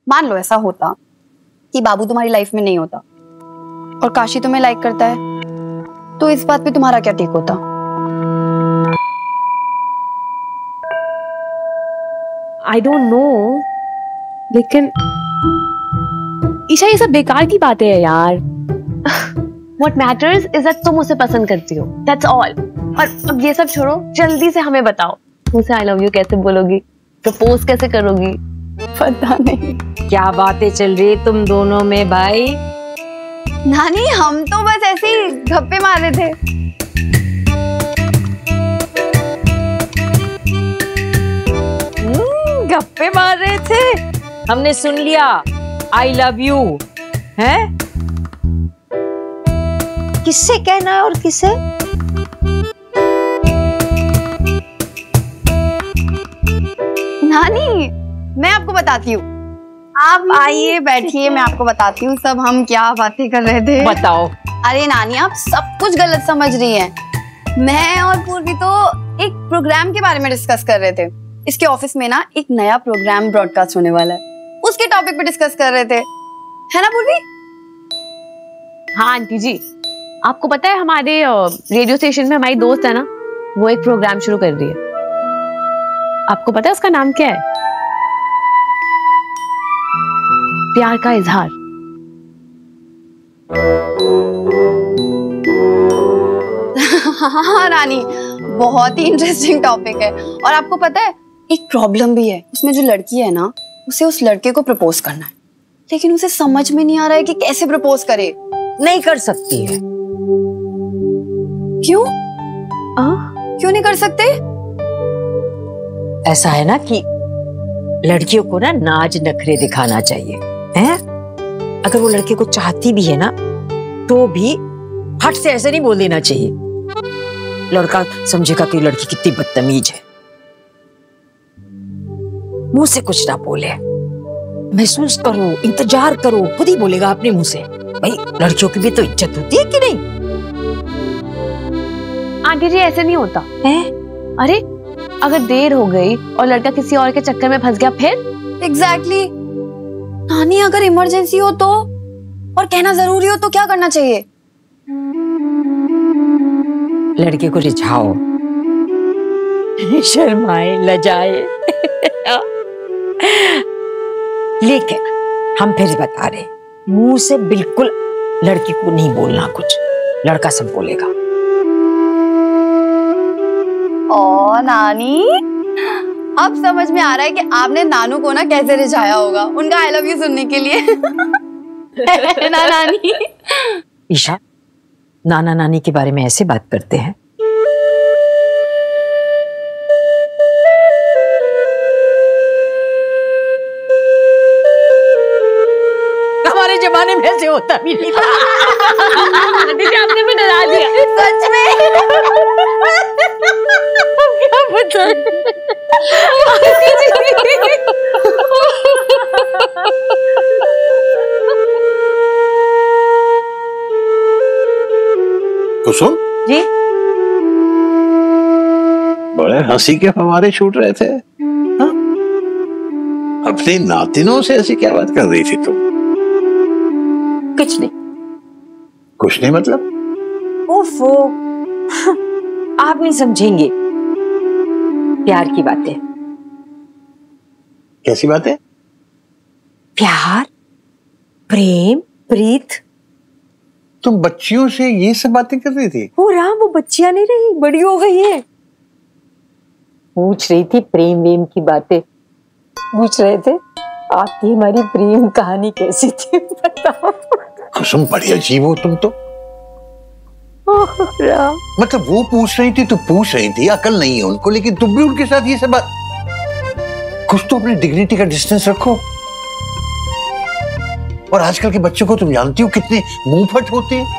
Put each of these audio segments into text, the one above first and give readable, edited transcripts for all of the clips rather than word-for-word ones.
मान लो ऐसा होता कि बाबू तुम्हारी लाइफ में नहीं होता और काशी तुम्हें लाइक करता है, तो इस बात पे तुम्हारा क्या टेक होता? आई डोंट नो, लेकिन ईशा ये सब बेकार की बातें हैं यार। What matters is that तुम उसे पसंद करती हो, that's all। और अब ये सब छोड़ो, जल्दी से हमें बताओ मुझसे आई लव यू कैसे बोलोगी, प्रपोज कैसे करोगी? पता नहीं क्या बातें चल रही है तुम दोनों में भाई। नानी, हम तो बस ऐसे ही गप्पे मार रहे थे। गप्पे मार रहे थे, हमने सुन लिया आई लव यू है। किससे कहना है और किसे? नानी, मैं आपको बताती हूँ, आप आइए बैठिए, मैं आपको बताती हूँ सब हम क्या बातें कर रहे थे। बताओ। अरे नानी, आप सब कुछ गलत समझ रही हैं। मैं और पूर्वी तो एक प्रोग्राम के बारे में डिस्कस कर रहे थे। इसके ऑफिस में ना एक नया प्रोग्राम ब्रॉडकास्ट होने वाला है, उसके टॉपिक पे डिस्कस कर रहे थे, है ना पूर्वी? हाँ आंटी जी, आपको पता है हमारे रेडियो स्टेशन में हमारी दोस्त है ना, वो एक प्रोग्राम शुरू कर रही है। आपको पता है उसका नाम क्या है? प्यार का इजहार। हाँ रानी, बहुत ही इंटरेस्टिंग टॉपिक है। और आपको पता है एक प्रॉब्लम भी है, उसमें जो लड़की है ना, उसे उस लड़के को प्रपोज करना है, लेकिन उसे समझ में नहीं आ रहा है कि कैसे प्रपोज करे। नहीं कर सकती है। क्यों? क्यों नहीं कर सकते? ऐसा है ना कि लड़कियों को ना नाज नखरे दिखाना चाहिए, हैं? अगर वो लड़के को चाहती भी है ना, तो भी हट से ऐसे नहीं बोल देना चाहिए। लड़का समझेगा कि लड़की कितनी बदतमीज है। मुंह से कुछ ना बोले, महसूस करो, इंतजार करो, खुद ही बोलेगा अपने मुंह से। भाई लड़कियों की भी तो इज्जत होती है कि नहीं? आंटी जी ऐसे नहीं होता है। अरे अगर देर हो गई और लड़का किसी और के चक्कर में फंस गया फिर? एग्जैक्टली। नानी, अगर इमरजेंसी हो तो और कहना जरूरी हो तो क्या करना चाहिए? लड़के को रिझाओ, शर्माए, लजाए। लेकिन हम फिर बता रहे, मुंह से बिल्कुल लड़की को नहीं बोलना कुछ, लड़का सब बोलेगा। ओ नानी, अब समझ में आ रहा है कि आपने नानू को ना कैसे रिझाया होगा उनका आई लव यू सुनने के लिए। ना नानी। ईशा, नाना नानी के बारे में ऐसे बात करते हैं? हमारे जमाने में ऐसे होता भी नहीं था। आपने भी डरा दिया। सच में? क्या पता। कुसुम जी, बड़े हंसी के फव्वारे छूट रहे थे। हाँ? अपनी नातिनों से ऐसी क्या बात कर रही थी तुम? कुछ नहीं। कुछ नहीं मतलब? ओफो, आप नहीं समझेंगे। प्यार की बातें। कैसी बातें? प्यार, प्रेम, प्रीत। तुम बच्चियों से ये सब बातें कर रही थी? हो राम, वो बच्चियां नहीं रही, बड़ी हो गई है। पूछ रही थी प्रेम वेम की बातें। पूछ रहे थे आपकी हमारी प्रेम कहानी कैसी थी, बताओ। कुसुम, बड़ी अजीब हो तुम तो। राम, मतलब वो पूछ रही थी तो पूछ रही थी, अकल नहीं है उनको, लेकिन तुम भी उनके साथ ये सब बात। कुछ तो अपनी डिग्निटी का डिस्टेंस रखो। और आजकल के बच्चों को तुम जानती हो कितने मुंहफट होते हैं।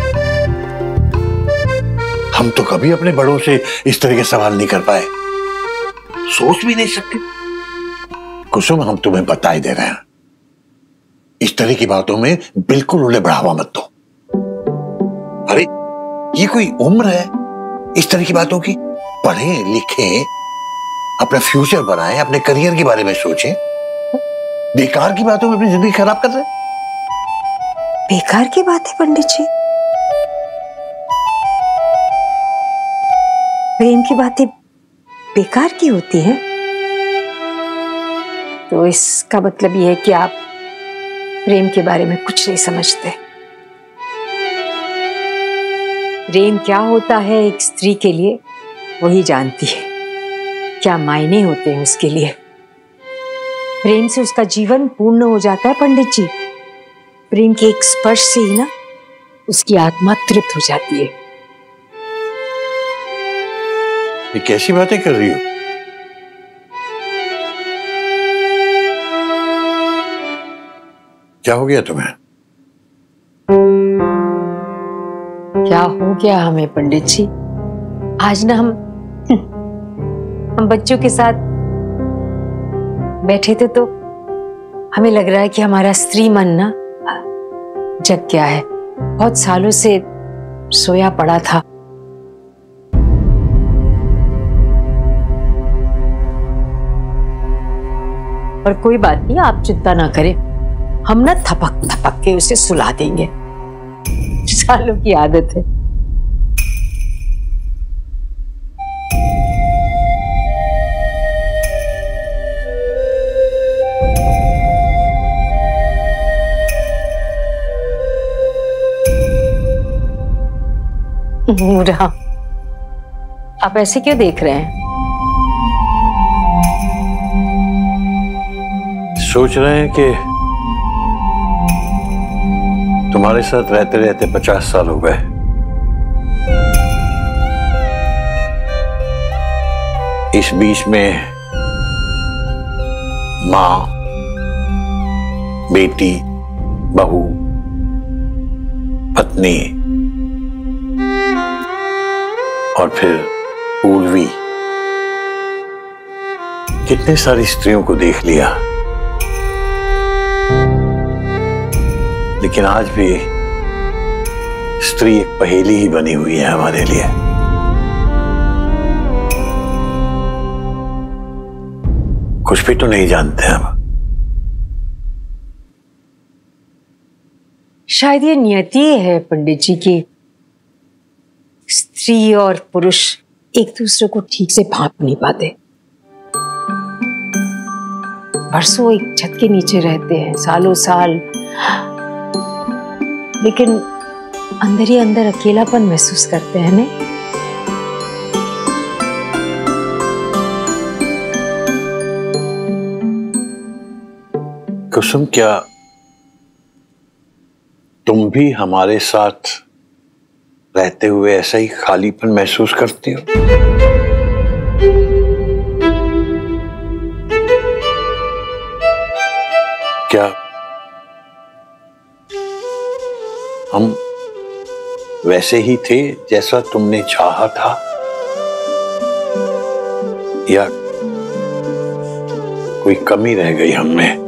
हम तो कभी अपने बड़ों से इस तरह के सवाल नहीं कर पाए, सोच भी नहीं सकते। कुसुम, हम तुम्हें बता ही दे रहे हैं, इस तरह की बातों में बिल्कुल उन्हें बढ़ावा मत दो। अरे ये कोई उम्र है इस तरह की बातों की? पढ़ें लिखें, अपना फ्यूचर बनाएं, अपने करियर के बारे में सोचें। बेकार की बातों में अपनी जिंदगी खराब कर रहे हैं। बेकार की बात है पंडित जी। प्रेम की बातें बेकार की होती हैं? तो इसका मतलब यह है कि आप प्रेम के बारे में कुछ नहीं समझते। प्रेम क्या होता है एक स्त्री के लिए वही जानती है, क्या मायने होते हैं उसके लिए। प्रेम से उसका जीवन पूर्ण हो जाता है पंडित जी। प्रेम के एक स्पर्श से ही ना उसकी आत्मा तृप्त हो जाती है। ये कैसी बातें कर रही हो? क्या हो गया तुम्हें? क्या हो गया हमें पंडित जी? आज ना हम बच्चों के साथ बैठे थे तो हमें लग रहा है कि हमारा स्त्री मन ना जग गया है। बहुत सालों से सोया पड़ा था। पर कोई बात नहीं, आप चिंता ना करें, हम ना थपक थपक के उसे सुला देंगे। सालों की आदत है। मूरा, आप ऐसे क्यों देख रहे हैं? सोच रहे हैं कि तुम्हारे साथ रहते रहते 50 साल हो गए। इस बीच में मां, बेटी, बहू, पत्नी और फिर उर्वी, कितने सारी स्त्रियों को देख लिया। लेकिन आज भी स्त्री एक पहेली ही बनी हुई है हमारे लिए। कुछ भी तो नहीं जानते हम। शायद ये नियति है पंडित जी की स्त्री और पुरुष एक दूसरे को ठीक से भांप नहीं पाते। बरसों एक छत के नीचे रहते हैं, सालों साल, लेकिन अंदर ही अंदर अकेलापन महसूस करते हैं। नहीं, कुसुम, क्या तुम भी हमारे साथ रहते हुए ऐसा ही खालीपन महसूस करती हो? क्या हम वैसे ही थे जैसा तुमने चाहा था, या कोई कमी रह गई हम में?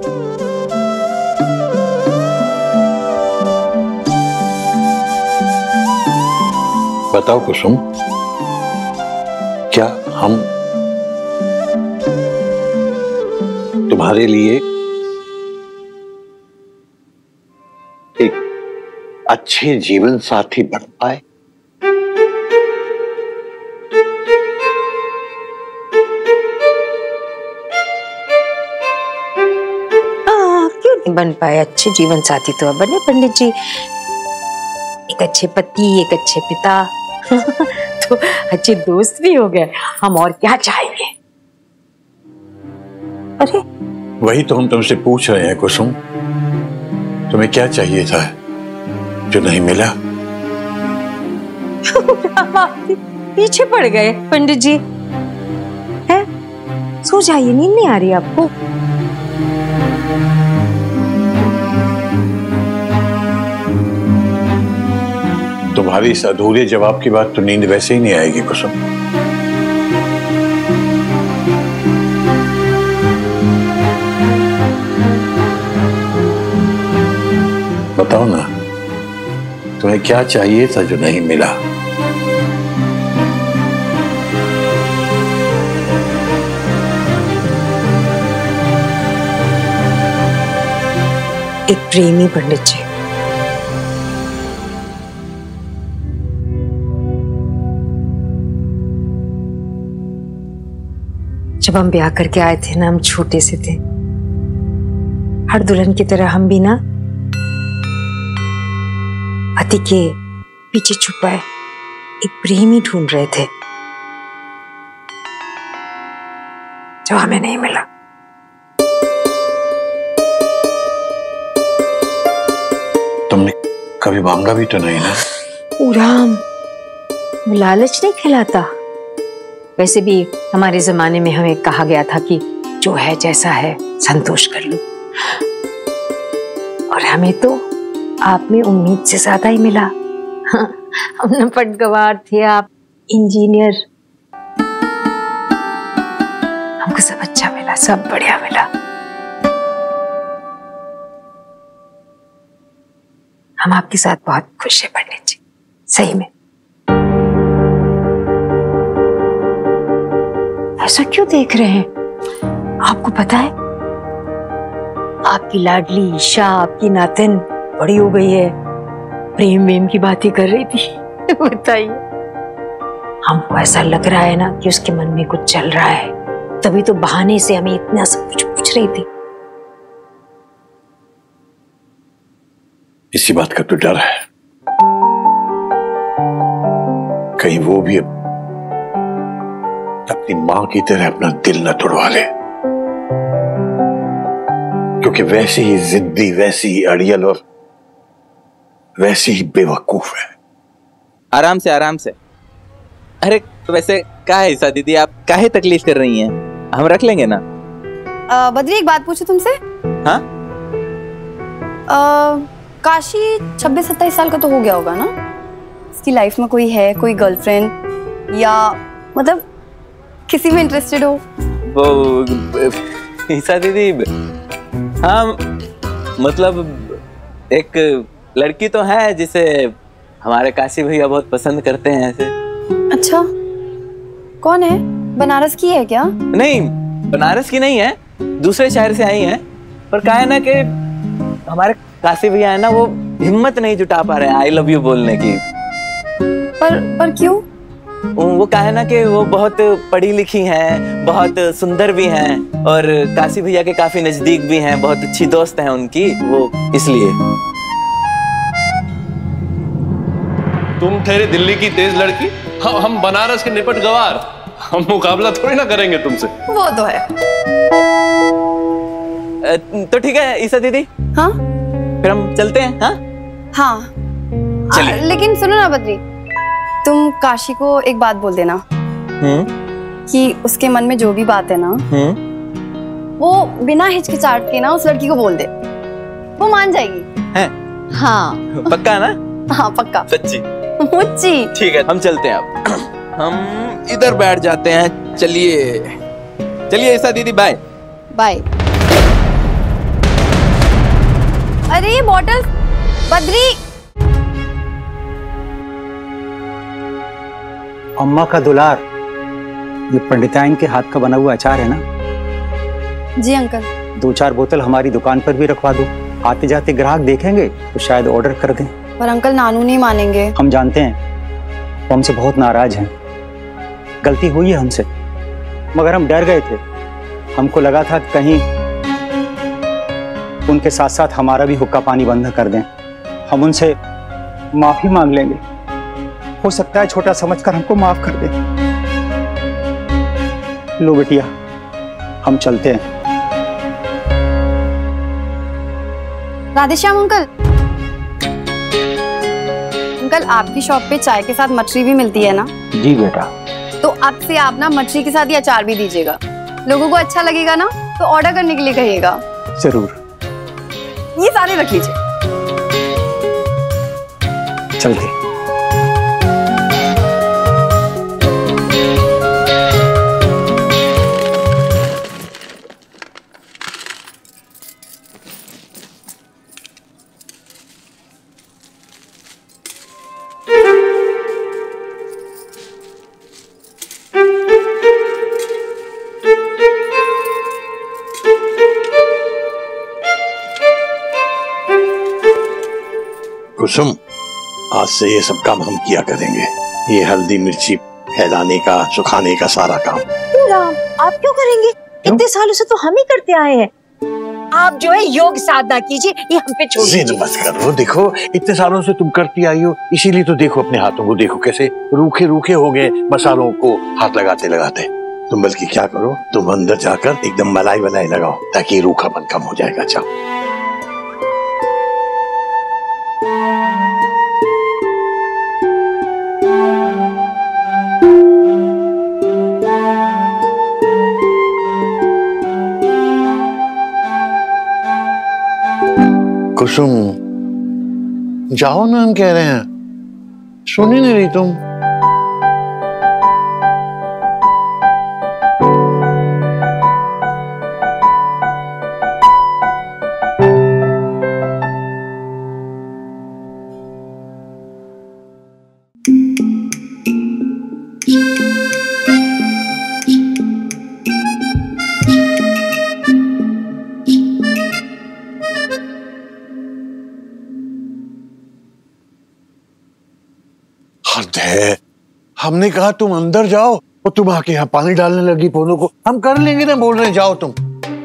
बताओ कुसुम, क्या हम तुम्हारे लिए एक अच्छे जीवन साथी बन पाए? क्यों नहीं बन पाए? अच्छे जीवन साथी तो अब बने पंडित जी। एक अच्छे पति, एक अच्छे पिता, तो अच्छे दोस्त भी हो गए। हम और क्या चाहेंगे? अरे वही तो हम तुमसे पूछ रहे हैं कुसुम, तुम्हें क्या चाहिए था जो नहीं मिला? आप पीछे पड़ गए पंडित जी। है, सो जाइए, नींद नहीं आ रही आपको? तुम्हारी इस अधूरे जवाब की बात तो नींद वैसे ही नहीं आएगी कुसुम। बताओ ना, तुम्हें क्या चाहिए था जो नहीं मिला? एक प्रेमी पंडित जी। जब हम ब्याह करके आए थे ना, हम छोटे से थे। हर दुल्हन की तरह हम भी ना पति के पीछे छुपाए एक प्रेमी ढूंढ रहे थे, जो हमें नहीं मिला। तुमने कभी मांगा भी तो नहीं ना? राम, लालच नहीं खिलाता। वैसे भी हमारे जमाने में हमें कहा गया था कि जो है जैसा है संतोष कर लो, और हमें तो आप में उम्मीद से ज्यादा ही मिला। हम न पटगवार थे, आप इंजीनियर। हमको सब अच्छा मिला, सब बढ़िया मिला। हम आपके साथ बहुत खुश हैं पंडित जी, सही में। ऐसा क्यों देख रहे हैं? आपको पता है, आपकी लाडली ईशा, आपकी नातिन बड़ी हो गई है, प्रेम वेम की बातें कर रही थी। बताइए, हमको ऐसा लग रहा है ना कि उसके मन में कुछ चल रहा है, तभी तो बहाने से हमें इतना सब कुछ पूछ रही थी। इसी बात का तो डर है, कहीं वो भी अपनी मां की तरह अपना दिल न तोड़वा ले, क्योंकि वैसी ही जिद्दी, वैसी ही अड़ियल और वैसी ही बेवकूफ है। आराम से, आराम से। अरे वैसे क्या है ईशा दीदी, आप काहे तकलीफ कर रही हैं? हम रख लेंगे ना। बद्री, एक बात पूछूं तुमसे? हाँ? काशी 26-27 साल का तो हो गया होगा ना? इसकी लाइफ में कोई है, कोई गर्लफ्रेंड या मतलब किसी में इंटरेस्टेड हो? वो ईशा दीदी, हाँ मतलब एक लड़की तो है जिसे हमारे काशी भैया बहुत पसंद करते हैं ऐसे। अच्छा, कौन है? बनारस की है क्या? नहीं, बनारस की नहीं है, दूसरे शहर से आई है। पर क्या है ना कि हमारे काशी भैया है ना, वो हिम्मत नहीं जुटा पा रहे हैं आई लव यू बोलने की। पर क्यों? वो क्या है ना कि वो बहुत पढ़ी लिखी हैं, बहुत सुंदर भी हैं, और काशी भैया के काफी नजदीक भी हैं, बहुत अच्छी दोस्त हैं उनकी, वो इसलिए। तुम ठहरे दिल्ली की तेज लड़की, हम बनारस के निपट गवार, हम मुकाबला थोड़ी ना करेंगे तुमसे। वो तो है। तो ठीक है ईशा दीदी, हाँ फिर हम चलते हैं। हाँ हाँ चलिए। लेकिन सुनो ना बद्री, तुम काशी को एक बात बोल देना कि उसके मन में जो भी बात है ना, वो बिना हिचकिचाहट के ना उस लड़की को बोल दे, वो मान जाएगी। है? हाँ पक्का ना? हाँ पक्का, सच्ची? मुच्ची। ठीक है, हम चलते हैं अब। हम इधर बैठ जाते हैं। चलिए चलिए ईशा दीदी, बाय बाय। अरे ये बॉटल, बद्री। अम्मा का दुलार, ये पंडिताइन के हाथ का बना हुआ अचार है ना? जी अंकल। 2-4 बोतल हमारी दुकान पर भी रखवा दो, आते जाते ग्राहक देखेंगे तो शायद ऑर्डर कर दें। पर अंकल नानू नहीं मानेंगे। हम जानते हैं, वो हमसे बहुत नाराज हैं, गलती हुई है हमसे, मगर हम डर गए थे। हमको लगा था कि कहीं उनके साथ साथ हमारा भी हुक्का पानी बंद कर दें। हम उनसे माफी मांग लेंगे, हो सकता है छोटा समझकर हमको माफ कर दें। लो बेटिया, हम चलते हैं। राधेश्याम अंकल, अंकल आपकी शॉप पे चाय के साथ मछली भी मिलती है ना? जी बेटा। तो अब से आप ना मछली के साथ ही अचार भी दीजिएगा, लोगों को अच्छा लगेगा ना तो ऑर्डर करने के लिए कहिएगा। जरूर। ये सारे रख लीजिए। चलते। कुसुम, आज से ये सब काम हम किया करेंगे। ये हल्दी मिर्ची फैलाने का, सुखाने का सारा काम। राम, आप क्यों करेंगे? इतने सालों से तो हम ही करते आए हैं। आप जो है योग साधना कीजिए, ये हम पे छोड़ दीजिए। मत करो, देखो इतने सालों से तुम करती आई हो, इसीलिए तो देखो अपने हाथों को, देखो कैसे रूखे रूखे हो गए मसालों को हाथ लगाते लगाते। तुम बल्कि क्या करो, तुम अंदर जाकर एकदम मलाई वलाई लगाओ ताकि रूखापन कम हो जाएगा। अच्छा कुसुम, जाओ ना, हम कह रहे हैं, सुन ही नहीं रही तुम। हद है, हमने कहा तुम अंदर जाओ और तुम आके यहाँ पानी डालने लगी पौधों को। हम कर लेंगे ना, बोल रहे हैं जाओ तुम।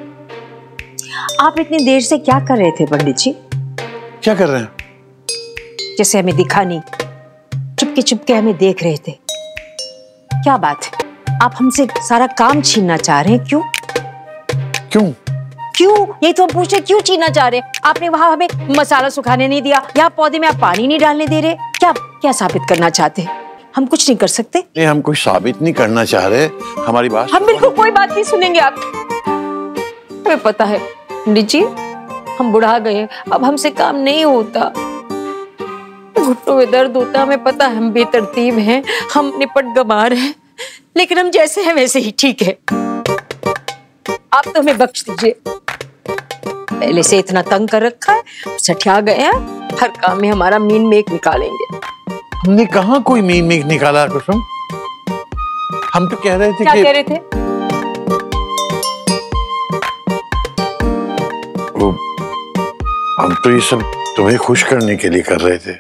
आप इतनी देर से क्या कर रहे थे पंडित जी? क्या कर रहे हैं? जैसे हमें दिखा नहीं, चुपके चुपके हमें देख रहे थे। क्या बात है, आप हमसे सारा काम छीनना चाह रहे हैं? क्यों क्यों क्यों ये तो हम पूछ रहे, क्यों छीनना चाह रहे हैं? आपने वहां हमें मसाला सुखाने नहीं दिया, यहाँ पौधे में आप पानी नहीं डालने दे रहे। क्या क्या साबित करना चाहते हैं? हम कुछ नहीं कर सकते। नहीं, हम कुछ साबित नहीं करना चाह रहे, हमारी बात। हम बिल्कुल कोई बात नहीं सुनेंगे आप। हमें पता है पंडित जी, हम बुढ़ा गए, अब हमसे काम नहीं होता, घुटनों में दर्द होता, हमें पता है हम बेतरतीब हैं, हम निपट गंवार हैं, लेकिन हम जैसे हैं वैसे ही ठीक है। आप तो हमें बख्श दीजिए, पहले से इतना तंग कर रखा है, सठिया गए हैं, हर काम में हमारा मीन मेक निकालेंगे। हमने कहाँ कोई मीन मेक निकाला कुसुम, हम तो कह रहे थे। क्या कह रहे थे? हम तो ये सब तुम्हें खुश करने के लिए कर रहे थे।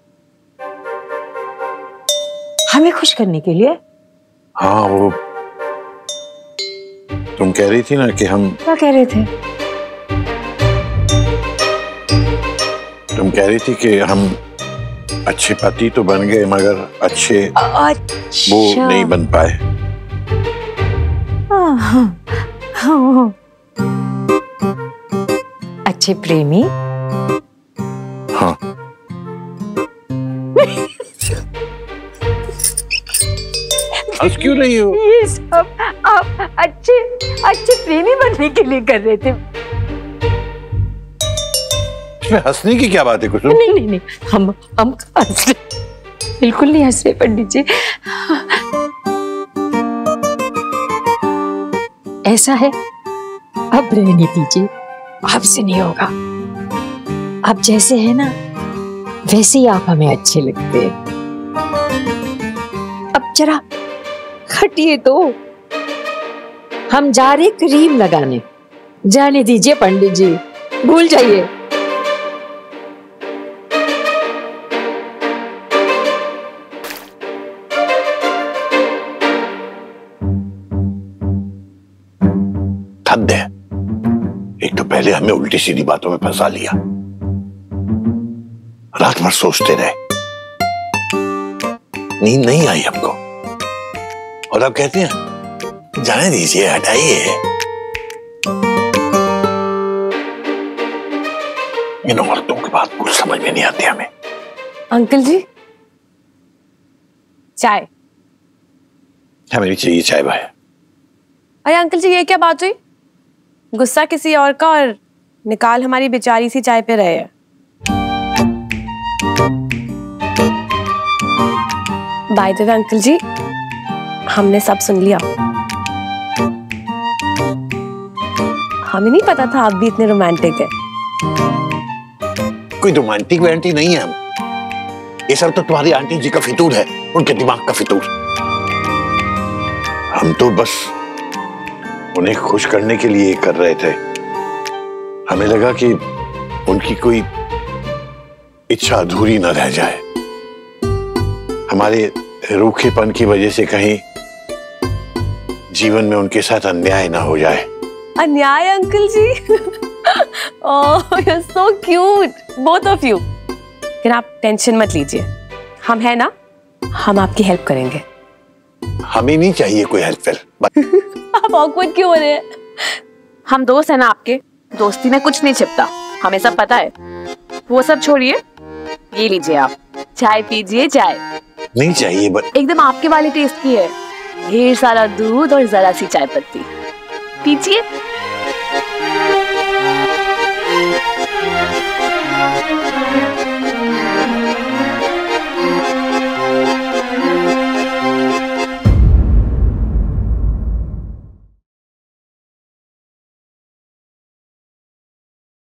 हमें खुश करने के लिए? हाँ, वो तुम कह रही थी ना कि हम। क्या कह रहे थे? तुम कह रही थी कि हम अच्छे पति तो बन गए मगर अच्छे अच्छा। वो नहीं बन पाए। अच्छे प्रेमी। हाँ। हंस क्यों रही हो? ये सब आप अच्छे अच्छे प्रेमी बनने के लिए कर रहे थे। इसमें हंसने की क्या बात है कुसुम? नहीं नहीं नहीं, हम हंस रहे, बिल्कुल नहीं हंस रहे पंडित जी। ऐसा है, अब रहने दीजिए, आपसे नहीं होगा। आप जैसे हैं ना वैसे ही आप हमें अच्छे लगते हैं। अब जरा हटिए तो, हम जा रहे क्रीम लगाने, जाने दीजिए पंडित जी, भूल जाइए। हद है, एक तो पहले हमें उल्टी सीधी बातों में फंसा लिया, रात भर सोचते रहे, नींद नहीं आई हमको, और अब कहते हैं जाने दीजिए, हटाइए। इन औरतों की बात कुछ समझ में नहीं आती हमें। अंकल जी चाय। हमें चाहिए चाय भाई। अरे अंकल जी, ये क्या बात हुई? गुस्सा किसी और का और निकाल हमारी बेचारी सी चाय पे रहे हैं। By the way uncle ji, हमने सब सुन लिया। हमें नहीं पता था आप भी इतने रोमांटिक है। कोई रोमांटिक वैंटिक नहीं है हम, ये सब तो तुम्हारी आंटी जी का फितूर है, उनके दिमाग का फितूर। हम तो बस उन्हें खुश करने के लिए कर रहे थे। हमें लगा कि उनकी कोई इच्छा अधूरी न रह जाए, हमारे रूखेपन की वजह से कहीं जीवन में उनके साथ अन्याय ना हो जाए। अन्याय uncle ji? Oh you are so cute both of you. लेकिन आप टेंशन मत लीजिए, हम है ना, हम आपकी हेल्प करेंगे। हमें नहीं चाहिए कोई हेल्प। आप ऑकवर्ड क्यों हो रहे हैं? हम दोस्त है ना आपके, दोस्ती में कुछ नहीं छिपता, हमें सब पता है। वो सब छोड़िए, ये लीजिए आप चाय पीजिए। चाय नहीं चाहिए बट एकदम आपके वाले टेस्ट की है, ढेर सारा दूध और जरा सी चाय पत्ती, पीजिए।